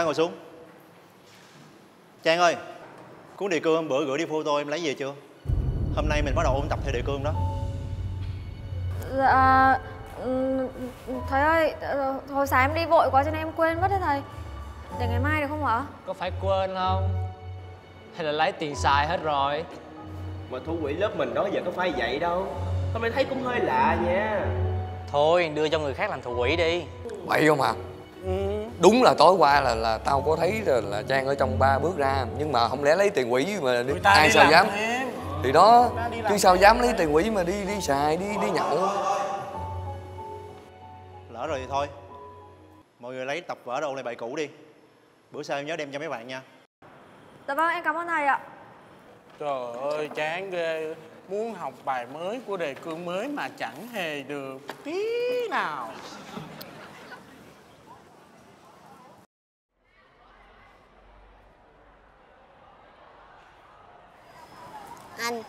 ngồi xuống. Trang ơi, cuốn đề cương hôm bữa gửi đi photo em lấy về chưa? Hôm nay mình bắt đầu ôn tập theo đề cương đó. Dạ... thầy ơi, hồi sáng em đi vội quá cho nên em quên mất đấy thầy. Để ngày mai được không ạ? Có phải quên không? Hay là lấy tiền xài hết rồi? Mà thủ quỹ lớp mình đó giờ có phải vậy đâu. Hôm nay thấy cũng hơi lạ nha. Thôi đưa cho người khác làm thủ quỹ đi. Vậy không à? Đúng là tối qua là tao có thấy là Trang ở trong ba bước ra. Nhưng mà không lẽ lấy tiền quỹ mà đi, ai sao dám thêm. Thì đó, chứ sao dám lấy tiền quỹ mà đi xài, đi nhậu. Lỡ rồi thì thôi. Mọi người lấy tập vở đồ lại bài cũ đi. Bữa sau em nhớ đem cho mấy bạn nha. Dạ vâng, em cảm ơn thầy ạ. Trời ơi, chán ghê. Muốn học bài mới của đề cương mới mà chẳng hề được tí nào. Anh.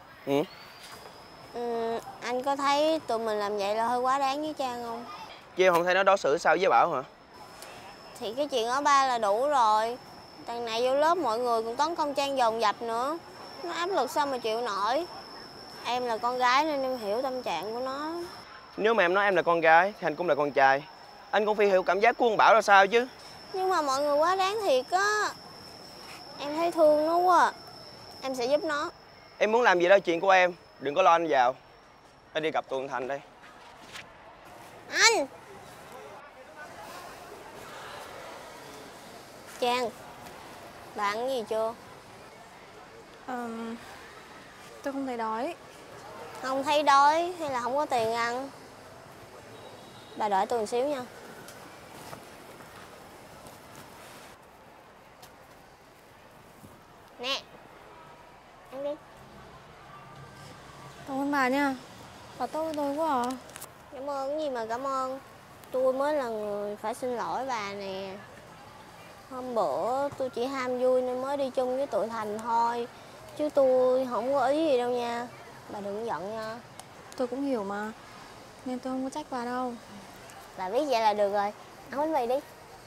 Anh có thấy tụi mình làm vậy là hơi quá đáng với Trang không? Chứ em không thấy nó đối xử sao với Bảo hả? Thì cái chuyện ở ba là đủ rồi. Đằng này vô lớp mọi người cũng tấn công Trang dồn dập nữa. Nó áp lực sao mà chịu nổi. Em là con gái nên em hiểu tâm trạng của nó. Nếu mà em nói em là con gái thì anh cũng là con trai. Anh cũng phải hiểu cảm giác của con Bảo là sao chứ. Nhưng mà mọi người quá đáng thiệt á. Em thấy thương nó quá. Em sẽ giúp nó. Em muốn làm gì đó chuyện của em. Đừng có lo anh vào. Anh đi gặp tụi con Thành đây. Anh! Trang, bà ăn gì chưa? Tôi không thấy đói. Không thấy đói hay là không có tiền ăn? Bà đợi tôi một xíu nha. Nè, ăn đi. Cảm ơn bà nha. Bà tốt với tôi quá à. Cảm ơn cái gì mà cảm ơn. Tôi mới là người phải xin lỗi bà nè. Hôm bữa tôi chỉ ham vui nên mới đi chung với tụi Thành thôi. Chứ tôi không có ý gì đâu nha. Bà đừng giận nha. Tôi cũng hiểu mà. Nên tôi không có trách bà đâu. Bà biết vậy là được rồi. Ăn bánh mì đi.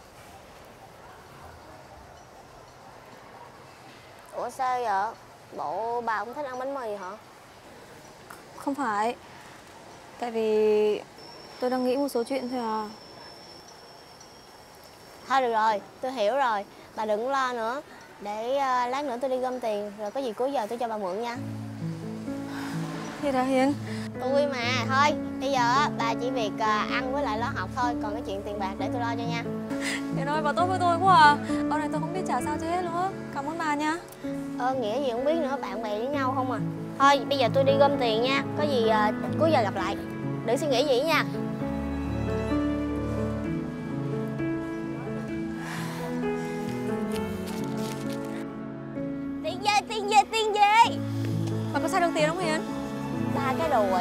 Ủa sao vậy? Bộ bà không thích ăn bánh mì hả? Không phải. Tại vì tôi đang nghĩ một số chuyện thôi à. Thôi được rồi, tôi hiểu rồi. Bà đừng lo nữa. Để lát nữa tôi đi gom tiền. Rồi có gì cuối giờ tôi cho bà mượn nha. Thì đã Hiền. Tôi mà, thôi. Bây giờ bà chỉ việc ăn với lại lo học thôi. Còn cái chuyện tiền bạc để tôi lo cho nha. Hiền ơi, bà tốt với tôi quá à. Hôm nay tôi không biết trả sao cho hết luôn á. Cảm ơn bà nha. Nghĩa gì không biết nữa, bạn bè với nhau không à. Thôi, bây giờ tôi đi gom tiền nha. Có gì cuối giờ gặp lại. Đừng suy nghĩ gì nha. Tiền về. Bà có sai được tiền không Hiền? 3 cái đùi.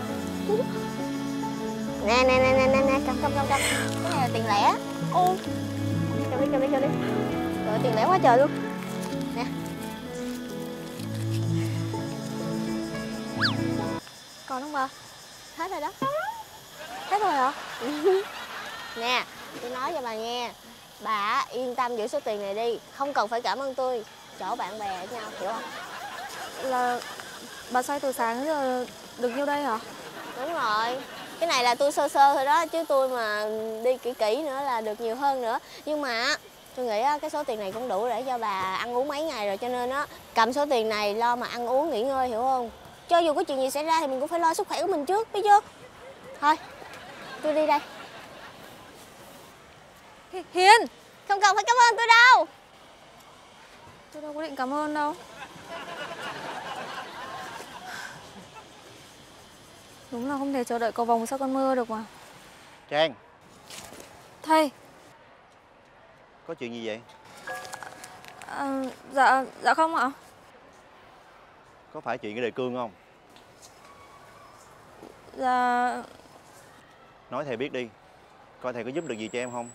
Nè, cầm. Cái này là tiền lẻ. Ô. Cho đi. Rồi tiền lẻ quá trời luôn. Nè. Còn không bà? Hết rồi đó. Hết rồi hả? Nè, tôi nói cho bà nghe. Bà yên tâm giữ số tiền này đi. Không cần phải cảm ơn tôi. Chỗ bạn bè với nhau, hiểu không? Là bà xoay từ sáng đến giờ được nhiêu đây hả? Đúng rồi. Cái này là tôi sơ thôi đó. Chứ tôi mà đi kỹ nữa là được nhiều hơn nữa. Nhưng mà tôi nghĩ cái số tiền này cũng đủ để cho bà ăn uống mấy ngày rồi. Cho nên cầm số tiền này lo mà ăn uống nghỉ ngơi, hiểu không? Cho dù có chuyện gì xảy ra thì mình cũng phải lo sức khỏe của mình trước, biết chưa? Thôi, tôi đi đây. Hiền! Không cần phải cảm ơn tôi đâu. Tôi đâu có định cảm ơn đâu. Đúng là không thể chờ đợi cầu vồng sau cơn mưa được mà. Trang, Thầy. có chuyện gì vậy? Dạ không ạ. Có phải chuyện cái đề cương không? Dạ... Nói thầy biết đi. Coi thầy có giúp được gì cho em không?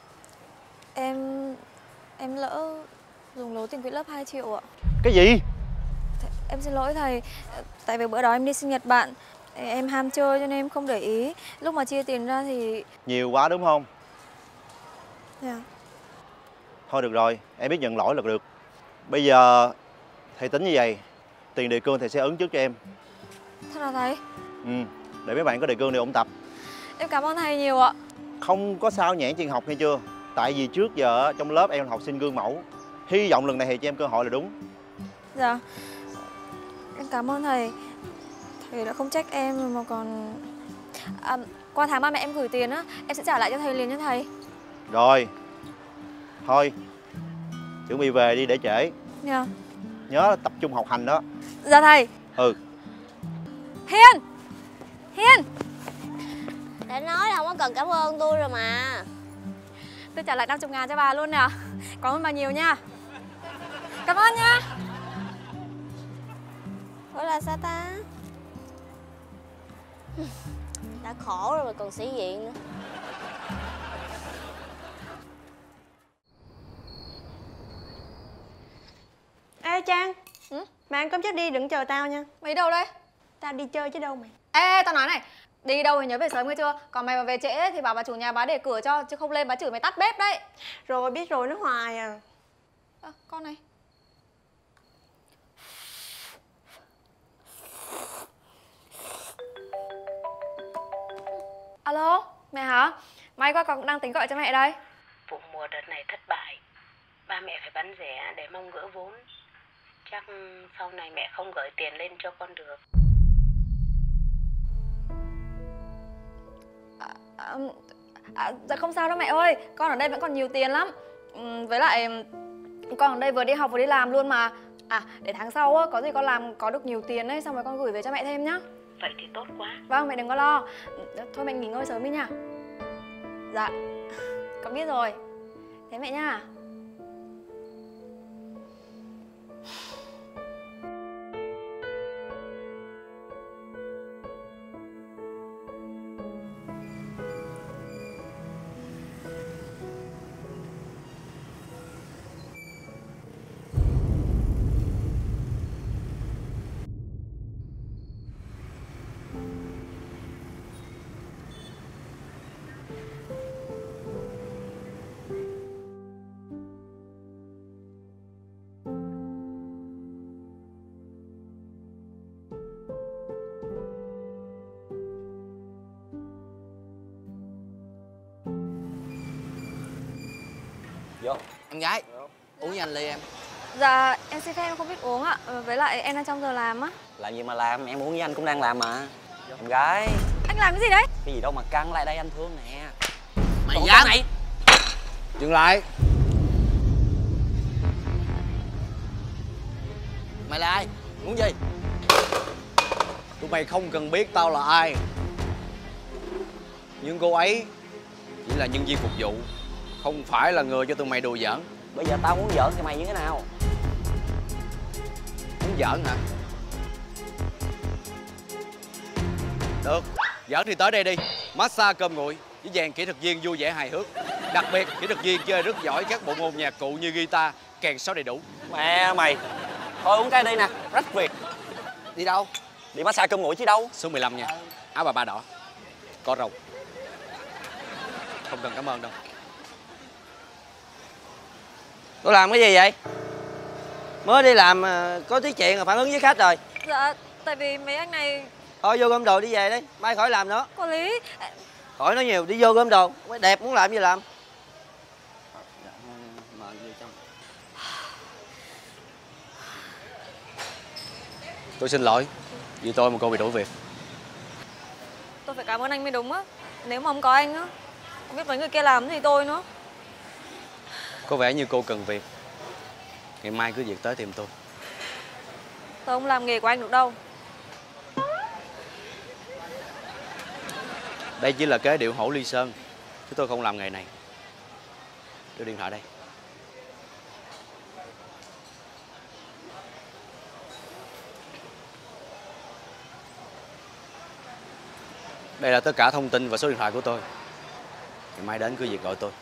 Em lỡ dùng lố tiền quỹ lớp 2 triệu ạ. Cái gì? Em xin lỗi thầy. Tại vì bữa đó em đi sinh nhật bạn. Em ham chơi cho nên em không để ý. Lúc mà chia tiền ra thì... Nhiều quá đúng không? Dạ. Thôi được rồi, em biết nhận lỗi là được. Bây giờ thầy tính như vậy, tiền đề cương thầy sẽ ứng trước cho em. Thật là thầy? Ừ, để mấy bạn có đề cương để ôn tập. Em cảm ơn thầy nhiều ạ. Không có sao nhãn chuyện học nghe chưa? Tại vì trước giờ trong lớp em là học sinh gương mẫu. Hy vọng lần này thầy cho em cơ hội là đúng. Dạ. Em cảm ơn thầy. Thầy đã không trách em mà còn... qua tháng ba mẹ em gửi tiền á, em sẽ trả lại cho thầy liền nha thầy. Rồi. Thôi, chuẩn bị về đi để trễ. Dạ. Nhớ tập trung học hành đó. Dạ thầy. Ừ. Hiên! Hiên! Đã nói là không có cần cảm ơn tôi rồi mà. Tôi trả lại 50.000 cho bà luôn nè. Cảm ơn bà nhiều nha. Cảm ơn nha. Ủa là sao ta? Đã khổ rồi mà còn sĩ diện nữa. Ê Trang, Ừ? mày ăn cơm trước đi, đừng chờ tao nha. Mày đâu đây? Tao đi chơi chứ đâu mày. Ê, tao nói này. Đi đâu thì nhớ về sớm nghe chưa? Còn mày mà về trễ thì bảo bà chủ nhà bà để cửa cho. Chứ không lên bà chửi mày tắt bếp đấy. Rồi biết rồi, nó hoài à. Con này. Alo, mẹ hả? May quá con cũng đang tính gọi cho mẹ đây. Vụ mùa đợt này thất bại, ba mẹ phải bán rẻ để mong gỡ vốn. Chắc sau này mẹ không gửi tiền lên cho con được. Dạ không sao đâu mẹ ơi. Con ở đây vẫn còn nhiều tiền lắm. Với lại con ở đây vừa đi học vừa đi làm luôn mà. Để tháng sau á, có gì con làm có được nhiều tiền ấy, xong rồi con gửi về cho mẹ thêm nhá. Vậy thì tốt quá. Vâng, mẹ đừng có lo. Thôi mẹ nghỉ ngơi sớm đi nha. Dạ, con biết rồi. Thế mẹ nha. Vô. Em gái, uống với anh ly em. Dạ, em xin phép em không biết uống ạ. Với lại em đang trong giờ làm á. Làm gì mà làm, em uống với anh cũng đang làm mà. Em gái. Anh làm cái gì đấy? Cái gì đâu mà căng, lại đây anh thương nè. Mày dám này. Dừng lại. Mày là ai? Muốn gì? Tụi mày không cần biết tao là ai. Nhưng cô ấy chỉ là nhân viên phục vụ, không phải là người cho tụi mày đùa giỡn. Bây giờ tao muốn giỡn thì mày như thế nào? Muốn giỡn hả? Được, giỡn thì tới đây đi. Massage cơm nguội với dàn kỹ thuật viên vui vẻ hài hước. Đặc biệt kỹ thuật viên chơi rất giỏi các bộ môn nhạc cụ như guitar, kèn sáo đầy đủ. Mẹ mày. Thôi uống cái đi nè, rách việc. Đi đâu? Đi massage cơm nguội chứ đâu. Số 15 nha. Áo bà ba đỏ. Có râu. Không cần cảm ơn đâu. Tôi làm cái gì vậy? Mới đi làm có tí chuyện rồi phản ứng với khách rồi. Dạ, tại vì mấy anh này... Thôi vô gom đồ đi về đi, mai khỏi làm nữa. Quản lý... Khỏi nói nhiều, đi vô gom đồ. Đẹp muốn làm gì làm. Tôi xin lỗi vì tôi mà cô bị đuổi việc. Tôi phải cảm ơn anh mới đúng á. Nếu mà không có anh á, không biết mấy người kia làm gì tôi nữa. Có vẻ như cô cần việc. Ngày mai cứ việc tới tìm tôi. Tôi không làm nghề của anh được đâu. Đây chỉ là kế điệu hổ ly sơn, chứ tôi không làm nghề này. Đưa điện thoại đây. Đây là tất cả thông tin và số điện thoại của tôi. Ngày mai đến cứ việc gọi tôi.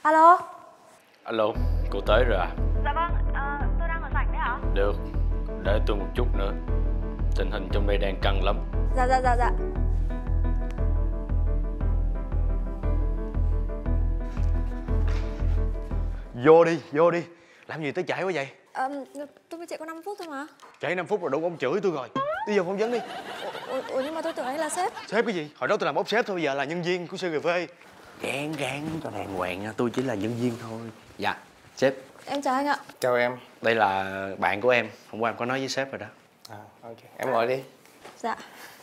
Alo. Alo, cô tới rồi à? Dạ vâng, tôi đang ở sảnh đấy hả? Được, để tôi một chút nữa. Tình hình trong đây đang căng lắm. Dạ. Vô đi. Làm gì tới trễ quá vậy? Tôi mới chạy có 5 phút thôi mà. Trễ 5 phút rồi đúng ông chửi tôi rồi. Đi vô phỏng vấn đi. Ủa nhưng mà tôi tưởng anh là sếp. Sếp cái gì? Hồi đó tôi làm ốc sếp thôi, bây giờ là nhân viên của CGV. Gán cho đàng hoàng nha, tôi chỉ là nhân viên thôi. Dạ, sếp. Em chào anh ạ. Chào em. Đây là bạn của em, hôm qua em có nói với sếp rồi đó. Ok, em ngồi đi. Dạ.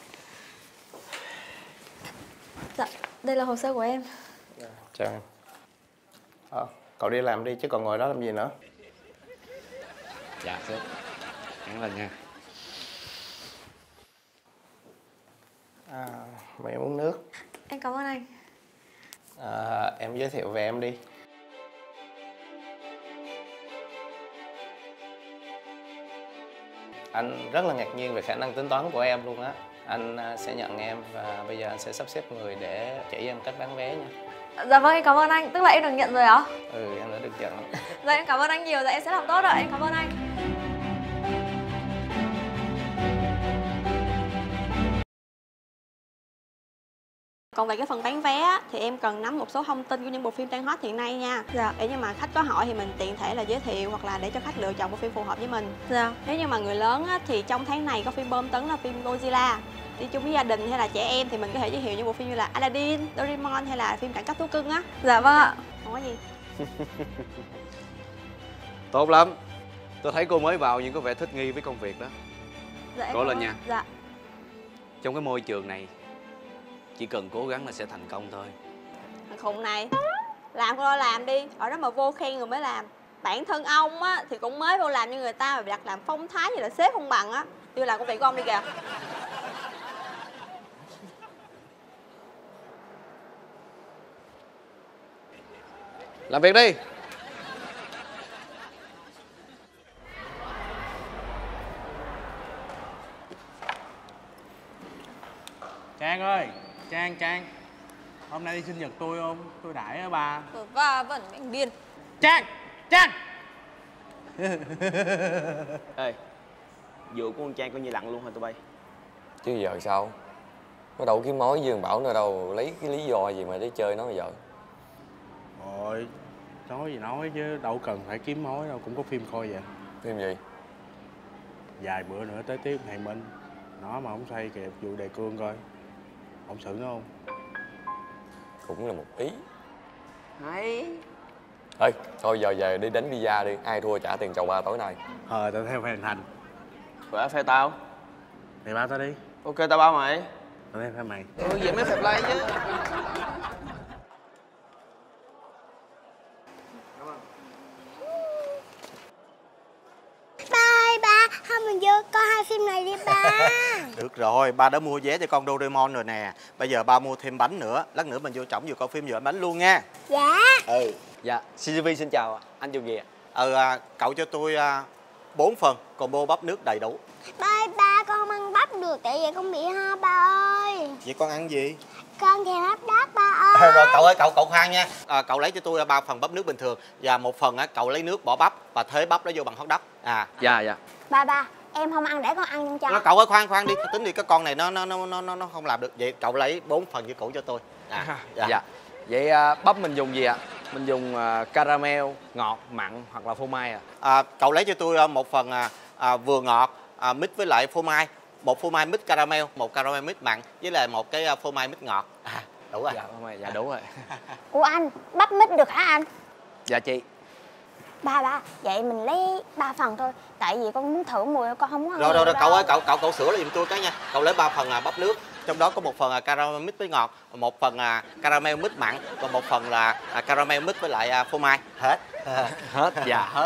Dạ, đây là hồ sơ của em. Chào em. Cậu đi làm đi chứ còn ngồi đó làm gì nữa. Dạ sếp, hẳn lên nha. Mày uống nước. Em cảm ơn anh. Em giới thiệu về em đi. Anh rất là ngạc nhiên về khả năng tính toán của em luôn á. Anh sẽ nhận em và bây giờ anh sẽ sắp xếp người để chỉ em cách bán vé nha. Dạ vâng, em cảm ơn anh. Tức là em được nhận rồi hả? Ừ, em đã được nhận. Dạ em cảm ơn anh nhiều, dạ em sẽ làm tốt ạ. Em cảm ơn anh. Còn về cái phần bán vé á, thì em cần nắm một số thông tin của những bộ phim đang hot hiện nay nha. Dạ. Để như mà khách có hỏi thì mình tiện thể là giới thiệu hoặc là để cho khách lựa chọn bộ phim phù hợp với mình. Dạ. Nếu như mà người lớn á, thì trong tháng này có phim bom tấn là phim Godzilla. Đi chung với gia đình hay là trẻ em thì mình có thể giới thiệu những bộ phim như là Aladdin, Doraemon hay là phim Cảnh Cấp Thú Cưng á. Dạ vâng ạ. Không có gì. Tốt lắm. Tôi thấy cô mới vào nhưng có vẻ thích nghi với công việc đó. Dạ em Cố lên nha. Dạ. Trong cái môi trường này chỉ cần cố gắng là sẽ thành công thôi. Thằng khùng này, làm con lo làm đi, ở đó mà vô khen người mới làm. Bản thân ông á thì cũng mới vô làm như người ta mà đặt làm phong thái như là sếp không bằng á. Đi làm công việc của ông đi kìa. Làm việc đi. Trang ơi, Trang. Hôm nay đi sinh nhật tôi không? Tôi đãi ở ba. Và vẫn anh điên. Trang. Ê, vụ của con Trang coi như lặng luôn hả tụi bay? Chứ giờ sao? Nó đâu kiếm mối với thằng Bảo nữa đâu. Lấy cái lý do gì mà để chơi nó bây giờ? Rồi, nói gì nói chứ đâu cần phải kiếm mối đâu, cũng có phim coi vậy. Phim gì? Vài bữa nữa tới tiếp Thầy Minh. Nó mà không xoay kịp vụ đề cương coi. Ông xử nó không? Cũng là một ý. Hay. Ê, thôi giờ về đi đánh pizza đi. Ai thua trả tiền chầu ba tối nay. Tao theo phe Thành. Vậy phê tao. Mày bao tao đi. Ok, tao bao mày. Tao theo phe mày. Vậy mới fair play chứ. Bye ba, thôi mình vô coi hai phim này đi ba. Được rồi, ba đã mua vé cho con Doraemon rồi nè. Bây giờ ba mua thêm bánh nữa. Lát nữa mình vô trỏng vừa coi phim vừa ăn bánh luôn nha. Dạ. Dạ, CGV xin chào ạ. Anh dùng gì ạ? Cậu cho tôi 4 phần combo bắp nước đầy đủ. Bye ba, con không ăn bắp được tại vì con bị ho ba ơi. Vậy con ăn gì? Con thèm hấp đát ba ơi. Rồi cậu ơi, cậu khoan nha. Cậu lấy cho tôi 3 phần bắp nước bình thường và 1 phần cậu lấy nước bỏ bắp và thế bắp đó vô bằng hot dog. Dạ. Ba, em không ăn để con ăn cho. Cậu ơi, khoan đi, tính đi, cái con này nó không làm được. Vậy cậu lấy 4 phần như cũ cho tôi. Dạ. Vậy bắp mình dùng gì ạ? Mình dùng caramel, ngọt, mặn hoặc là phô mai ạ? Cậu lấy cho tôi 1 phần vừa ngọt mix với lại phô mai, 1 phô mai mix caramel, 1 caramel mix mặn với lại 1 cái phô mai mix ngọt. Đủ rồi. Dạ đúng rồi. Ủa anh, bắp mix được hả anh? Dạ chị. Ba, vậy mình lấy 3 phần thôi. Tại vì con muốn thử mùi, con không có Rồi cậu ơi, cậu sửa lại giùm tôi cái nha. Cậu lấy 3 phần bắp nước, trong đó có 1 phần caramel mix với ngọt, 1 phần caramel mix mặn và 1 phần là caramel mix với lại phô mai. Hết. Hết, dạ hết.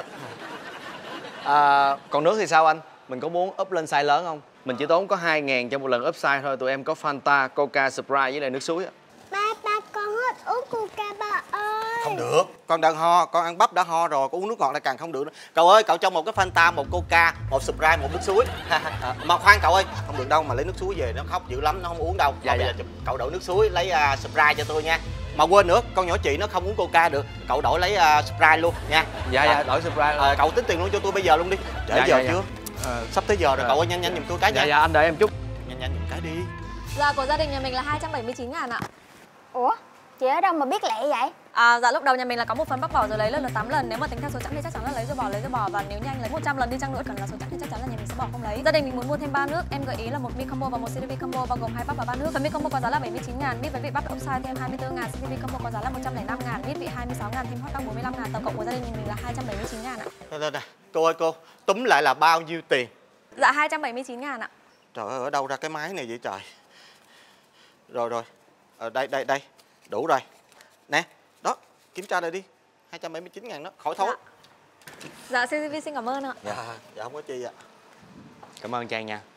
Còn nước thì sao anh? Mình có muốn up lên size lớn không? Mình chỉ tốn có 2.000 cho một lần up size thôi. Tụi em có Fanta, Coca, Sprite với lại nước suối ạ. Ba, con uống Coca ba ơi. Không được, con đang ho, con ăn bắp đã ho rồi, con uống nước ngọt lại càng không được nữa. Cậu ơi, cậu cho một cái Fanta, một Coca, một Sprite, một nước suối. Mà khoan cậu ơi, không được đâu, mà lấy nước suối về nó khóc dữ lắm, nó không uống đâu. Bây giờ cậu đổ nước suối, lấy Sprite cho tôi nha. Mà quên nữa, con nhỏ chị nó không uống Coca được, cậu đổi lấy Sprite luôn nha. Dạ, đổi Sprite. Cậu tính tiền luôn cho tôi bây giờ luôn đi. Trễ giờ chưa? Sắp tới giờ rồi, cậu ơi nhanh nhanh giùm tôi cái nha. Dạ, anh đợi em chút. Nhanh nhanh giùm cái đi. Dạ của gia đình nhà mình là 279.000 ạ. Ủa? Chị ở đâu mà biết lẹ vậy? Dạ lúc đầu nhà mình là có một phần bóc vỏ rồi lấy lần lượt 8 lần. Nếu mà tính theo số chẵn thì chắc chắn là lấy rồi bỏ. Và nếu như anh lấy 100 lần đi chăng nữa cần là số chẵn thì chắc chắn là nhà mình sẽ bỏ không lấy. Gia đình mình muốn mua thêm 3 nước, em gợi ý là một mi combo và một CDV combo bao gồm 2 bắp và 3 nước. Phần mi combo có giá là 79.000, mít với vị bắp upside thêm 24.000, CDV combo có giá là 105.000, mít vị 26.000 thêm hot dog 45.000. Tổng cộng của gia đình mình là 279.000 ạ. Đây. Cô ơi cô, túm lại là bao nhiêu tiền? Dạ 279.000 ạ. Trời ơi, ở đâu ra cái máy này vậy trời? Rồi. Đây. Đủ rồi. Nè, đó, kiểm tra đây đi. 279.000 đó, khỏi thối. Dạ CCTV xin cảm ơn ạ. Dạ không có chi ạ. Cảm ơn Trang nha.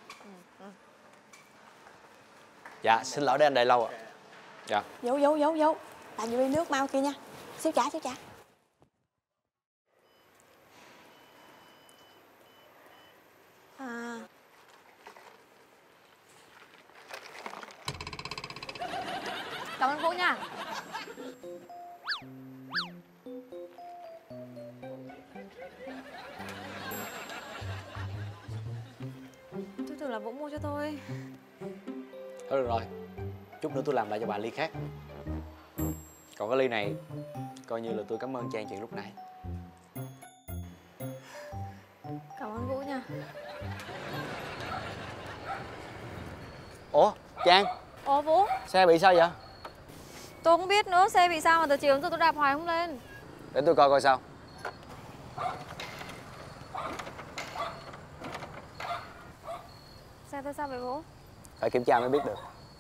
Dạ, xin lỗi để anh đợi lâu ạ. Dạ. Giấu. Làm gì ly nước mau kia nha. Xíu trả. Cảm ơn Vũ nha. Tôi tưởng là Vũ mua cho tôi. Thôi được rồi, chút nữa tôi làm lại cho bà ly khác. Còn cái ly này coi như là tôi cảm ơn Trang chuyện lúc nãy. Cảm ơn Vũ nha. Ủa, Trang, Ủa Vũ, xe bị sao vậy? tôi không biết nữa, xe bị sao mà từ chiều đến giờ tôi đạp hoài không lên. Để tôi coi sao. Xe tôi sao vậy Vũ? Phải kiểm tra mới biết được.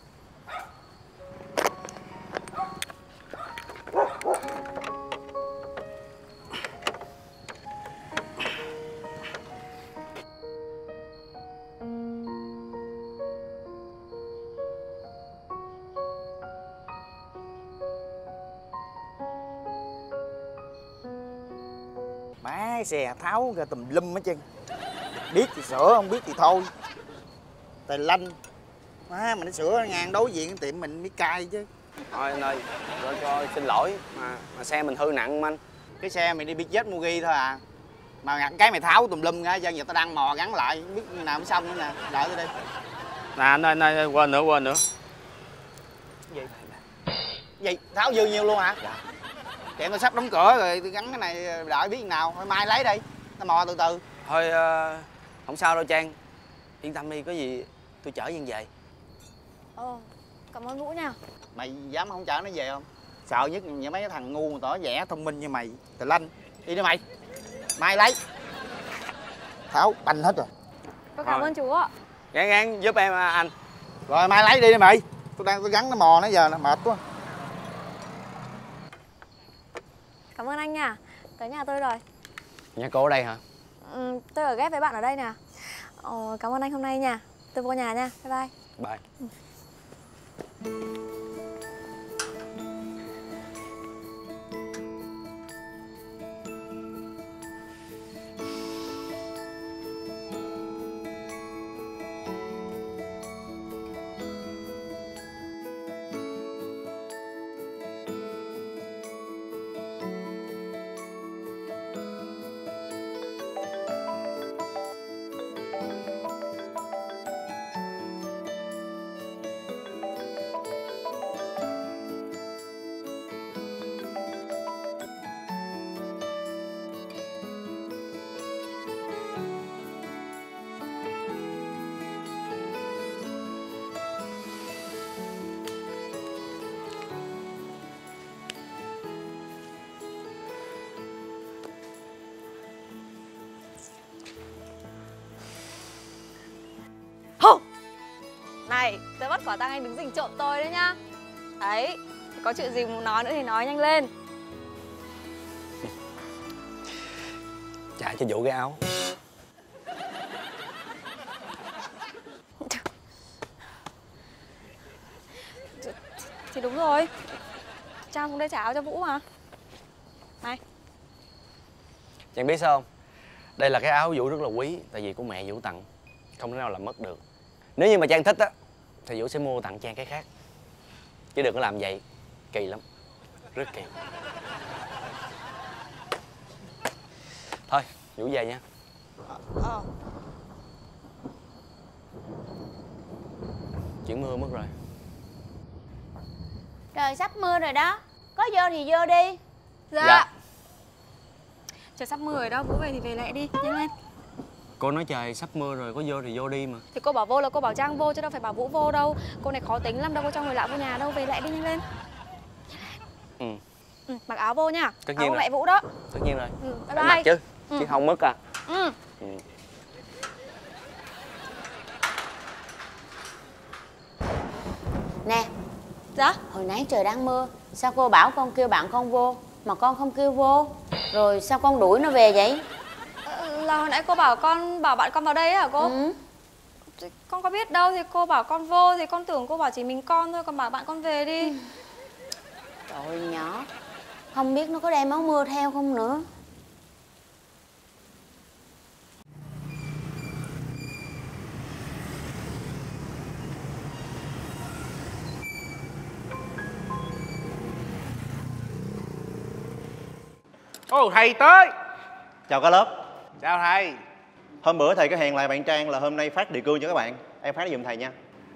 Má xe tháo ra tùm lum hết trơn. Biết thì sửa, không biết thì thôi. Tài lanh. Má mà nó sửa ngang đối diện tiệm mình mới cay chứ. Thôi anh ơi, rồi cho xin lỗi mà xe mình hư nặng mà anh. Cái xe mày đi biết chết Mugi thôi à. Mà cái mày tháo tùm lum ra, giờ tao đang mò gắn lại, không biết như nào mới xong nữa nè. Đợi tôi đi. Nè anh ơi, quên nữa. Gì? Tháo dư nhiêu luôn hả? Dạ. Tiệm tao sắp đóng cửa rồi, tôi gắn cái này đợi biết nào, thôi mai lấy đi. Tao mò từ từ. Thôi không sao đâu Trang. Yên tâm đi, có gì tôi chở Giang về. Cảm ơn Vũ nha. Mày dám không chở nó về không? Sợ nhất những mấy cái thằng ngu mà tỏ vẻ thông minh như mày. Tài lanh. Đi đi mày. Mai lấy. Tháo banh hết rồi. Tôi cảm ơn chú ạ. Gán giúp em anh. Rồi mai lấy đi mày. Tôi gắn nó mò nó giờ nó mệt quá. Cảm ơn anh nha. Tới nhà tôi rồi. Nhà cô ở đây hả? Tôi ở ghép với bạn ở đây nè. Cảm ơn anh hôm nay nha. Tôi vô nhà nha. Bye bye. Bye. Này, tôi bắt quả tang anh đứng rình trộm tôi đấy nhá. Đấy, có chuyện gì muốn nói nữa thì nói nhanh lên. Trả cho Vũ cái áo. Thì đúng rồi. Trang xuống đây trả áo cho Vũ mà. Này. Trang biết sao không? Đây là cái áo Vũ rất là quý, tại vì của mẹ Vũ tặng, không thể nào làm mất được. Nếu như mà Trang thích á thì Vũ sẽ mua tặng Trang cái khác, chứ đừng có làm vậy, kỳ lắm, rất kỳ. Thôi Vũ về nha. Chuyển mưa mất rồi. Trời sắp mưa rồi đó, có vô thì vô đi. Dạ. Trời sắp mưa rồi đó, Vũ về thì về lẹ đi, nhanh lên. Cô nói trời sắp mưa rồi, có vô thì vô đi mà. Thì cô bảo vô là cô bảo Trang vô chứ đâu phải bảo Vũ vô đâu. Cô này khó tính lắm, đâu có cho người lạ vô nhà đâu, về lẹ đi, nhanh lên. Mặc áo vô nha. Tất nhiên áo rồi. mẹ Vũ đó. Tất nhiên rồi. Bye Phải bye. mặc chứ, chứ không mất à. Nè. Dạ? Hồi nãy trời đang mưa, sao cô bảo con kêu bạn con vô mà con không kêu vô? Rồi sao con đuổi nó về vậy? Là hồi nãy cô bảo bạn con vào đây hả cô? Thì con có biết đâu, thì cô bảo con vô thì con tưởng cô bảo chỉ mình con thôi, còn bảo bạn con về đi. Trời ơi, nhỏ, không biết nó có đem áo mưa theo không nữa. Ồ, thầy tới. Chào cả lớp. Chào thầy. Hôm bữa thầy có hẹn lại bạn Trang là hôm nay phát đề cương cho các bạn. Em phát giùm thầy nha.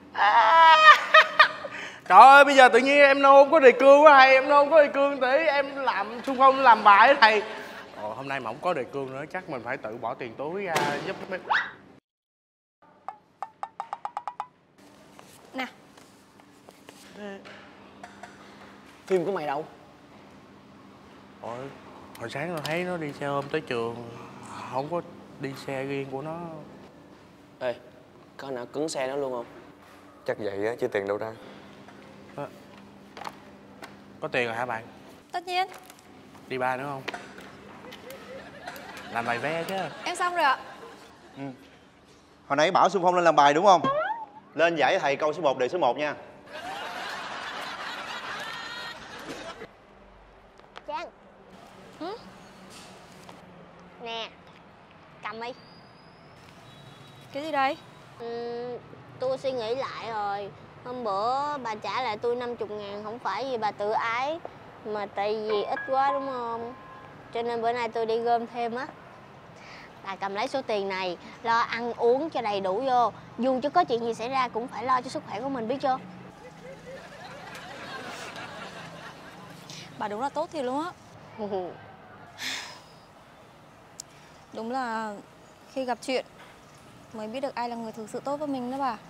Trời ơi, bây giờ tự nhiên em nôn có đề cương quá thầy. Em nôn có đề cương tí em làm xung phong làm bài á thầy. Hôm nay mà không có đề cương nữa chắc mình phải tự bỏ tiền túi ra giúp mấy... Nè. Phim của mày đâu? Ôi, hồi sáng tôi thấy nó đi xe ôm tới trường, không có đi xe riêng của nó. Ê, có nào cứng xe nó luôn không? Chắc vậy á, chứ tiền đâu ra. Có tiền rồi hả bạn? Tất nhiên. Đi ba nữa không? Làm bài vé chứ. Em xong rồi ạ. Hồi nãy bảo xung phong lên làm bài đúng không? Lên giải thầy câu số 1 đề số 1 nha. Trang. Nè, cầm đi. Cái gì đây? Tôi suy nghĩ lại rồi. Hôm bữa bà trả lại tôi 50.000 không phải vì bà tự ái, mà tại vì ít quá đúng không? Cho nên bữa nay tôi đi gom thêm á. Bà cầm lấy số tiền này, lo ăn uống cho đầy đủ vô. Dù cho có chuyện gì xảy ra cũng phải lo cho sức khỏe của mình, biết chưa? Bà đúng là tốt thiệt luôn á. Đúng là khi gặp chuyện mới biết được ai là người thực sự tốt với mình đó bà.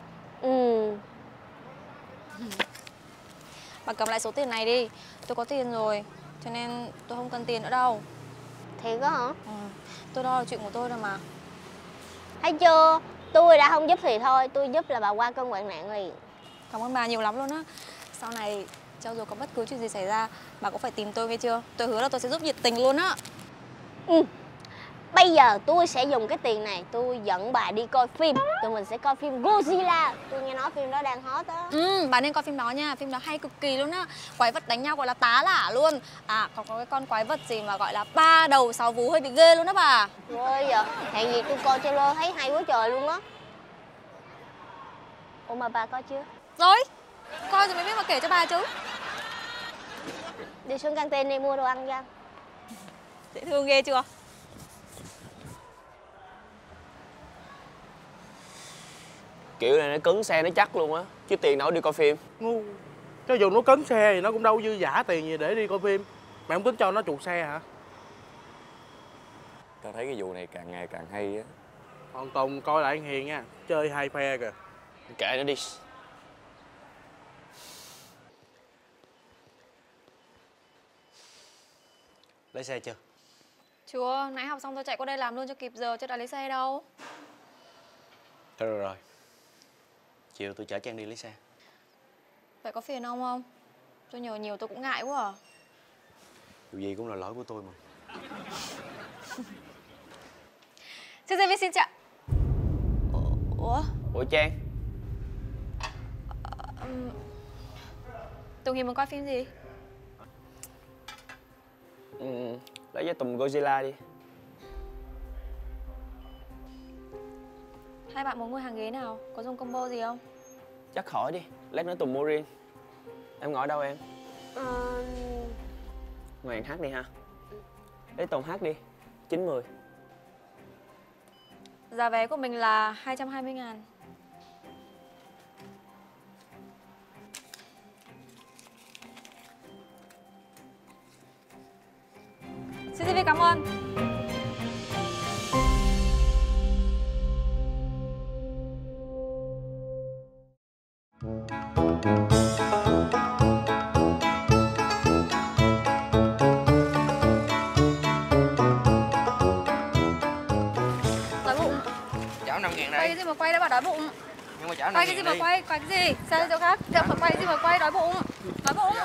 Bà cầm lại số tiền này đi. Tôi có tiền rồi, cho nên tôi không cần tiền nữa đâu. Thiệt á hả? Tôi lo là chuyện của tôi rồi mà. Thấy chưa? Tôi đã không giúp thì thôi, tôi giúp là bà qua cơn hoạn nạn liền. Cảm ơn bà nhiều lắm luôn á. Sau này cho dù có bất cứ chuyện gì xảy ra, bà cũng phải tìm tôi nghe chưa? Tôi hứa là tôi sẽ giúp nhiệt tình luôn á. Bây giờ tôi sẽ dùng cái tiền này, tôi dẫn bà đi coi phim. Tụi mình sẽ coi phim Godzilla. Tôi nghe nói phim đó đang hot á. Bà nên coi phim đó nha. Phim đó hay cực kỳ luôn á. Quái vật đánh nhau gọi là tá lả luôn. À, còn có cái con quái vật gì mà gọi là 3 đầu 6 vú hơi bị ghê luôn đó bà. Ôi giờ, hèn gì tôi coi trailer thấy hay quá trời luôn á. Ủa mà bà coi chưa? Rồi, coi rồi mới biết mà kể cho bà chứ. Đi xuống căng tin đi mua đồ ăn cho. Dễ thương ghê chưa? Kiểu này nó cứng xe nó chắc luôn á, chứ tiền đâu đi coi phim. Ngu. Cho dù nó cấn xe thì nó cũng đâu dư giả tiền gì để đi coi phim. Mày không tính cho nó chuột xe hả? Tao thấy cái vụ này càng ngày càng hay á. Còn Tùng coi lại anh Hiền nha, chơi hai phe kìa. Kệ nó đi. Lấy xe chưa? Chưa, nãy học xong tôi chạy qua đây làm luôn cho kịp giờ, chứ đã lấy xe đâu. Thôi rồi rồi. Chiều tôi chở Trang đi lấy xe. Vậy có phiền ông không? Tôi nhờ nhiều tôi cũng ngại quá à. Dù gì cũng là lỗi của tôi mà. Xin chào. Ủa? Ủa Trang? Tùng Hiền muốn coi phim gì? Lấy với Tùng Godzilla đi. Hai bạn muốn ngồi hàng ghế nào? Có dùng combo gì không? Chắc khỏi đi, lát nữa Tùng mua riêng. Em ngồi ở đâu em? Ngồi hát đi ha. Lấy Tùng hát đi, 9-10. Giá vé của mình là 220.000. CCTV cảm ơn. Đói bụng. Chảo 5.000 Quay đây. cái gì mà quay đã bảo đói bụng. Nhưng mà chảo 5.000 Quay cái gì mà đi. quay cái gì? Sao đi chỗ khác? Dạ. Quay cái gì mà quay, đói bụng. Đói bụng.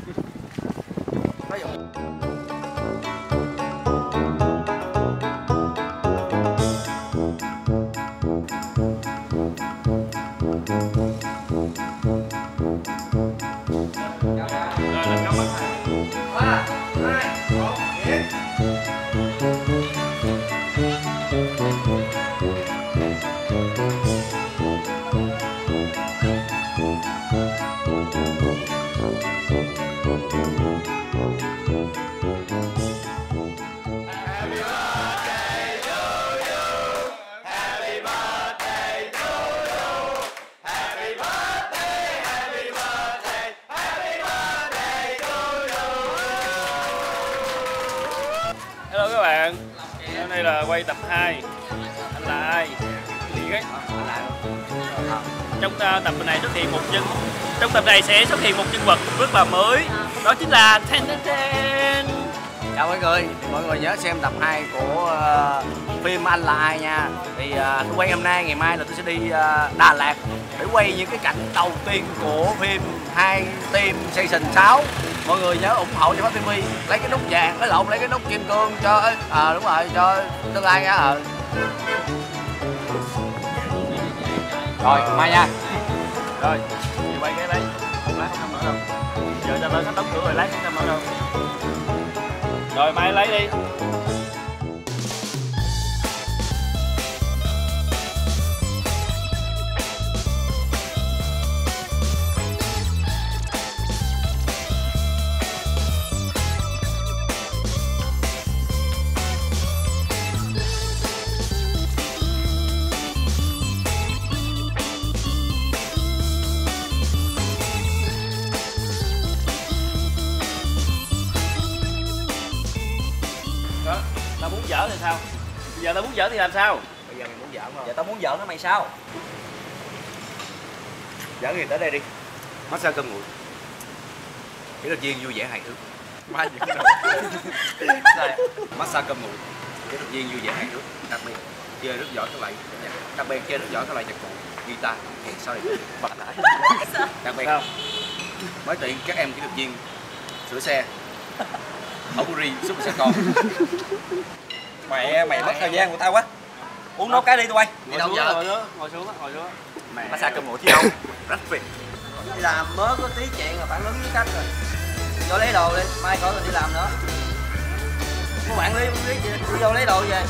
Hello các bạn, hôm nay là quay tập 2. Anh là ai? Trong tập này xuất hiện trong tập này sẽ xuất hiện một nhân vật rất là mới, đó chính là Ten. Chào mọi người nhớ xem tập 2 của phim Anh Là Ai nha. Thì tôi quay hôm nay, ngày mai là tôi sẽ đi Đà Lạt để quay những cái cảnh đầu tiên của phim Hai Team Season 6. Mọi người nhớ ủng hộ cho Phát TV, lấy cái nút vàng, lấy cái nút kim cương cho đúng rồi, cho tương lai nha. Rồi, mai nha. Rồi, thì quay cái đấy, lát không mở đâu. Giờ cho tôi sắp đóng cửa rồi, lát không mở đâu. Rồi, mai lấy đi. Đó, tao muốn dở thì sao? Bây giờ tao muốn dở thì làm sao? Bây giờ mày muốn dở không? Giờ tao muốn giỡn nó mày sao? Dở thì tới đây đi. Massage cơm nguội. Kỹ thuật viên vui vẻ hài hước. Massage cơm nguội. Kỹ thuật viên vui vẻ hài hước. Đặc biệt chơi rất giỏi các loại nhạc. Đặc biệt chơi rất giỏi các loại nhạc cụ, guitar, kèn sao đây. Đặc biệt mới tuyển các em kỹ thuật viên sửa xe. Ở Buri giúp xe con. Mày mất thời gian của tao quá. Uống nốt cái đi tụi bay. Đi đâu giờ? Ngồi xuống. Massage cơm nguội chứ đâu. Rất phiền. Đi làm mới có tí chuyện là phản ứng với khách rồi. Vô lấy đồ đi, mai khỏi cần đi làm nữa. Có bạn lý gì đi vô lấy đồ về.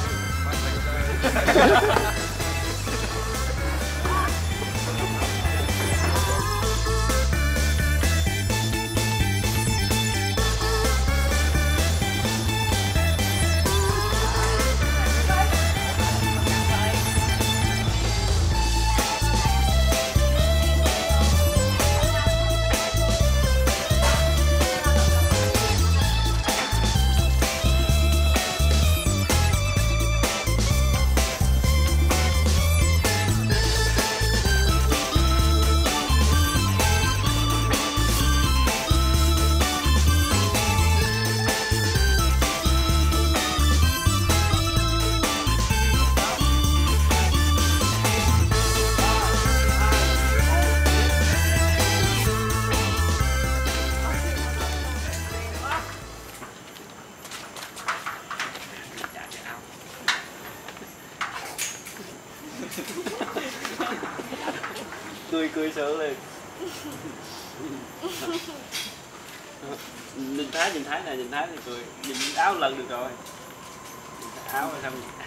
Cười sướng lên. Nhìn Thái này, nhìn Thái thì cười. Nhìn áo lần được rồi. Áo rồi xong